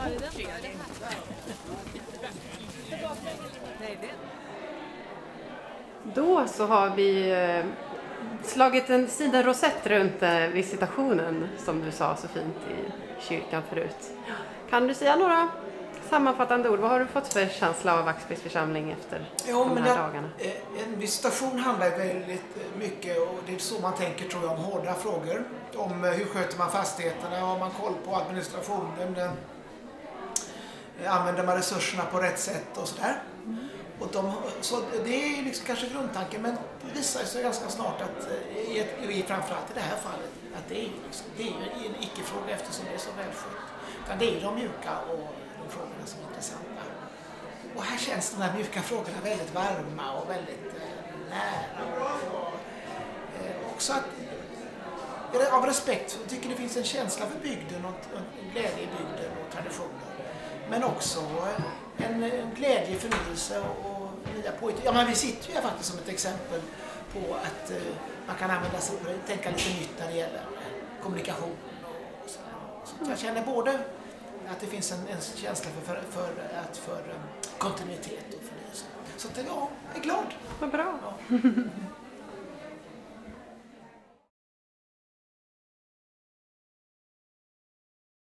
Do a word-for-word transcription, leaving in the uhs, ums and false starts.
Då så har vi eh, slagit en sida rosett runt eh, visitationen som du sa så fint i kyrkan förut. Kan du säga några sammanfattande ord? Vad har du fått för känsla av Axbergs församling efter jo, de här men jag, dagarna? En visitation handlar väldigt mycket, och det är så man tänker tror jag, om hårda frågor. Om hur sköter man fastigheterna, har man koll på administrationen, använder man resurserna på rätt sätt och sådär. Mm. Och de, så det är liksom kanske grundtanken, men det visar sig ganska snart att i, ett, i framförallt i det här fallet att det är, liksom, det är en icke-fråga eftersom det är så välskött. Utan det är de mjuka och de frågorna som är intressanta. Och här känns de här mjuka frågorna väldigt varma och väldigt eh, nära. Och, eh, också att av respekt, jag tycker det finns en känsla för bygden och en glädje i bygden och traditioner. Men också en, en glädje, förnyelse och, och nya påhitt. Ja, men vi sitter ju här faktiskt som ett exempel på att eh, man kan använda sig på det, tänka lite nytt när det gäller kommunikation och, och sådär. Så jag känner både att det finns en, en känsla för, för, för, att för um, kontinuitet och förnyelse. Så att, ja, jag är glad. Vad bra. Ja.